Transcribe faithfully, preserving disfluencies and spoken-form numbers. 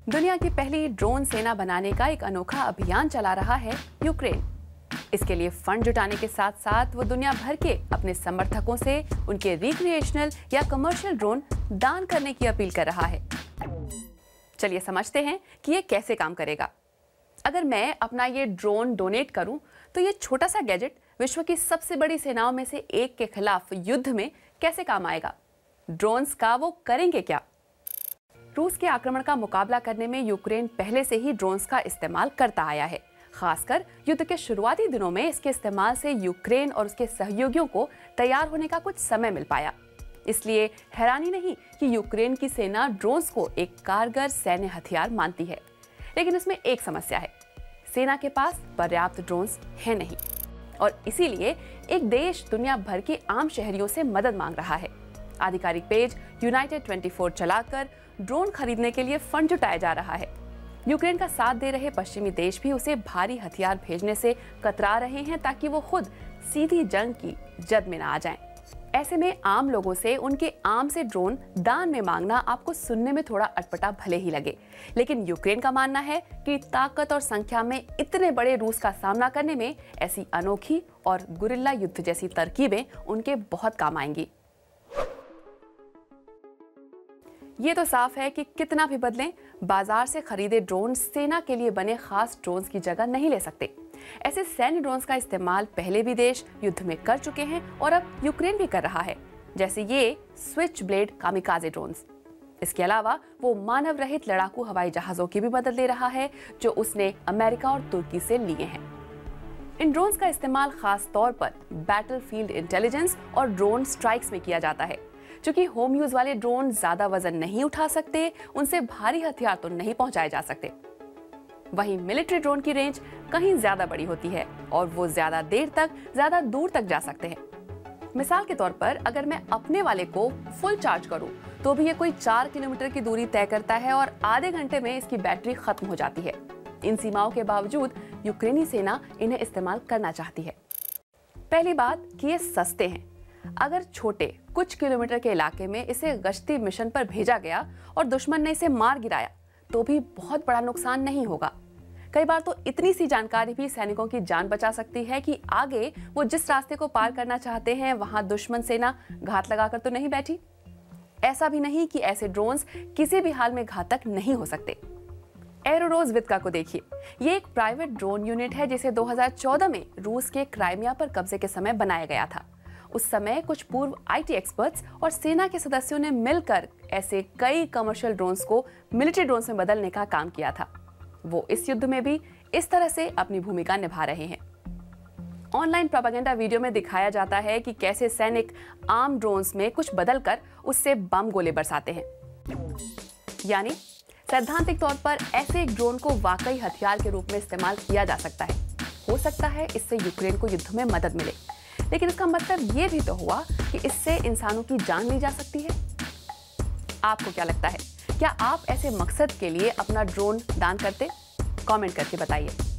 दुनिया की पहली ड्रोन सेना बनाने का एक अनोखा अभियान चला रहा है यूक्रेन। इसके लिए फंड जुटाने के साथ साथ वो दुनिया भर के अपने समर्थकों से उनके रिक्रिएशनल या कमर्शियल ड्रोन दान करने की अपील कर रहा है। चलिए समझते हैं कि ये कैसे काम करेगा। अगर मैं अपना ये ड्रोन डोनेट करूं, तो ये छोटा सा गैजेट विश्व की सबसे बड़ी सेनाओं में से एक के खिलाफ युद्ध में कैसे काम आएगा? ड्रोन्स का वो करेंगे क्या? रूस के आक्रमण का मुकाबला करने में यूक्रेन पहले से ही ड्रोन्स का इस्तेमाल करता आया है। खासकर युद्ध के शुरुआती दिनों में इसके इस्तेमाल से यूक्रेन और उसके सहयोगियों को तैयार होने का कुछ समय मिल पाया। इसलिए हैरानी नहीं कि यूक्रेन की सेना ड्रोन्स को एक कारगर सैन्य हथियार मानती है। लेकिन इसमें एक समस्या है, सेना के पास पर्याप्त ड्रोन्स है नहीं, और इसीलिए एक देश दुनिया भर के आम शहरियों से मदद मांग रहा है। आधिकारिक पेज यूनाइटेड ट्वेंटी फोर चलाकर ड्रोन खरीदने के लिए फंड जुटाया जा रहा है। यूक्रेन का साथ दे रहे पश्चिमी देश भी उसे भारी हथियार भेजने से कतरा रहे हैं, ताकि वो खुद सीधी जंग की जद में न आ जाएं। ऐसे में आम लोगों से उनके आम से ड्रोन दान में मांगना आपको सुनने में थोड़ा अटपटा भले ही लगे, लेकिन यूक्रेन का मानना है कि ताकत और संख्या में इतने बड़े रूस का सामना करने में ऐसी अनोखी और गुरिल्ला युद्ध जैसी तरकीबें उनके बहुत काम आएंगी। ये तो साफ है कि कितना भी बदलें, बाजार से खरीदे ड्रोन सेना के लिए बने खास ड्रोन्स की जगह नहीं ले सकते। ऐसे सैन्य ड्रोन्स का इस्तेमाल पहले भी देश युद्ध में कर चुके हैं और अब यूक्रेन भी कर रहा है, जैसे ये स्विच ब्लेड कामिकाजे ड्रोन्स। इसके अलावा वो मानव रहित लड़ाकू हवाई जहाजों की भी मदद ले रहा है, जो उसने अमेरिका और तुर्की से लिए हैं। इन ड्रोन्स का इस्तेमाल खास तौर पर बैटलफील्ड इंटेलिजेंस और ड्रोन स्ट्राइक्स में किया जाता है। चूंकि होम यूज वाले ड्रोन ज्यादा वजन नहीं उठा सकते, उनसे भारी हथियार तो नहीं पहुंचाए जा सकते। वहीं मिलिट्री ड्रोन की रेंज कहीं ज्यादा बड़ी होती है और वो ज्यादा देर तक, ज्यादा दूर तक जा सकते हैं। मिसाल के तौर पर अगर मैं अपने वाले को फुल चार्ज करूं, तो भी ये कोई चार किलोमीटर की दूरी तय करता है और आधे घंटे में इसकी बैटरी खत्म हो जाती है। इन सीमाओं के बावजूद यूक्रेनी सेना इन्हें इस्तेमाल करना चाहती है। पहली बात कि ये सस्ते हैं। अगर छोटे कुछ किलोमीटर के इलाके में इसे गश्ती मिशन पर भेजा गया और दुश्मन ने इसे मार गिराया, तो भी बहुत बड़ा नुकसान नहीं होगा। कई बार तो इतनी सी जानकारी भी सैनिकों की जान बचा सकती है कि आगे वो जिस रास्ते को पार करना चाहते हैं, वहां दुश्मन सेना घात लगाकर तो नहीं बैठी। ऐसा भी नहीं कि ऐसे ड्रोन्स किसी भी हाल में घातक नहीं हो सकते। एरोरोज वित्का को देखिए, ये एक प्राइवेट ड्रोन यूनिट है जिसे दो हज़ार चौदह में रूस के क्राइमिया पर कब्जे के समय बनाया गया था। उस समय कुछ पूर्व आईटी एक्सपर्ट्स और सेना के सदस्यों ने मिलकर ऐसे कई कमर्शियल ड्रोन्स को मिलिट्री ड्रोन्स में बदलने का काम किया था। वो इस युद्ध में भी इस तरह से अपनी भूमिका निभा रहे हैं। ऑनलाइन प्रोपेगेंडा वीडियो में दिखाया जाता है कि कैसे सैनिक आम ड्रोन्स में कुछ बदलकर उससे बम गोले बरसाते हैं। यानी सैद्धांतिक तौर पर ऐसे एक ड्रोन को वाकई हथियार के रूप में इस्तेमाल किया जा सकता है। हो सकता है इससे यूक्रेन को युद्ध में मदद मिले, लेकिन इसका मतलब ये भी तो हुआ कि इससे इंसानों की जान ली जा सकती है। आपको क्या लगता है, क्या आप ऐसे मकसद के लिए अपना ड्रोन दान करते? कमेंट करके बताइए।